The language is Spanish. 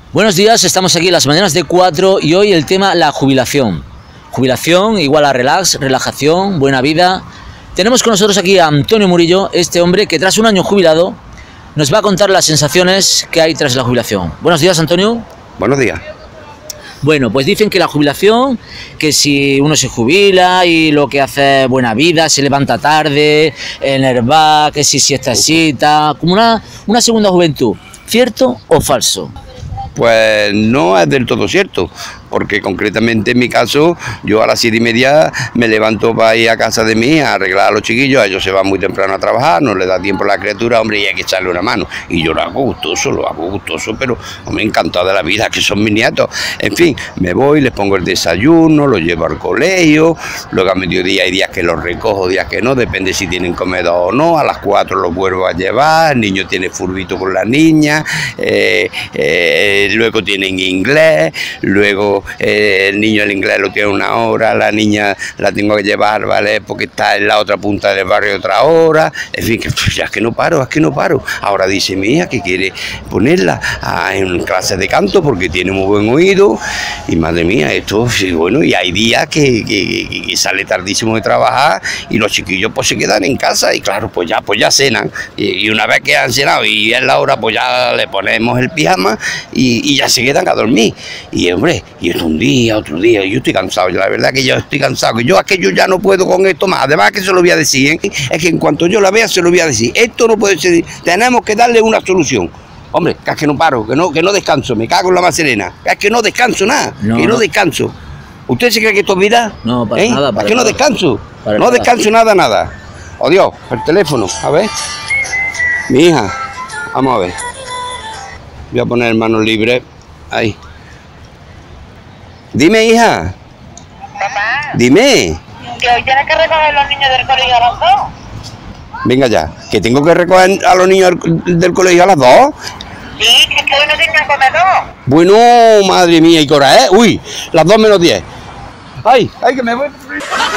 Buenos días, estamos aquí en las mañanas de 4 y hoy el tema la jubilación. Jubilación igual a relax, relajación, buena vida. Tenemos con nosotros aquí a Antonio Murillo, este hombre que tras un año jubilado nos va a contar las sensaciones que hay tras la jubilación. Buenos días, Antonio. Buenos días. Bueno, pues dicen que la jubilación, que si uno se jubila y lo que hace es buena vida, se levanta tarde, en el bar, que si siestecita, como una segunda juventud. ¿Cierto o falso? Pues no es del todo cierto, porque concretamente en mi caso, yo a las 7:30 me levanto para ir a casa de mi hija a arreglar a los chiquillos. Ellos se van muy temprano a trabajar, no le da tiempo a la criatura, hombre, y hay que echarle una mano. Y yo lo hago gustoso, pero me encantado de la vida, que son mis nietos. En fin, me voy, les pongo el desayuno, los llevo al colegio, luego a mediodía hay días que los recojo, días que no, depende si tienen comedor o no. A las 4 los vuelvo a llevar, el niño tiene furbito con la niña, luego tienen inglés, luego el niño el inglés lo tiene una hora, la niña la tengo que llevar, ¿vale? Porque está en la otra punta del barrio otra hora, en fin, que ya es que no paro. Ahora dice mi hija que quiere ponerla en clases de canto porque tiene muy buen oído, y madre mía, esto, bueno, y hay días que sale tardísimo de trabajar y los chiquillos pues se quedan en casa y claro, pues ya cenan, y una vez que han cenado y es la hora, pues ya le ponemos el pijama y ya se quedan a dormir. Y hombre, y esto un día, otro día, y yo estoy cansado, la verdad que yo estoy cansado, que yo ya no puedo con esto más. Además que se lo voy a decir, es que en cuanto yo la vea se lo voy a decir, esto no puede ser, tenemos que darle una solución. Hombre, que es que no paro, que no descanso, me cago en la más serena, que es que no descanso nada, no descanso. ¿Usted se cree que esto es vida? No, para nada, para es que no nada. descanso, Para no nada. descanso nada. Oh Dios, el teléfono, a ver. Mi hija, vamos a ver. Voy a poner manos libres, ahí. Dime, hija. Mamá, Dime. que hoy tienes que recoger los niños del colegio a las 2. Venga ya, que tengo que recoger a los niños del colegio a las 2. Sí, que es que hoy no tienen comedor. Bueno, madre mía, ¿y qué hora es? Uy, las 2 menos 10. Ay, que me voy.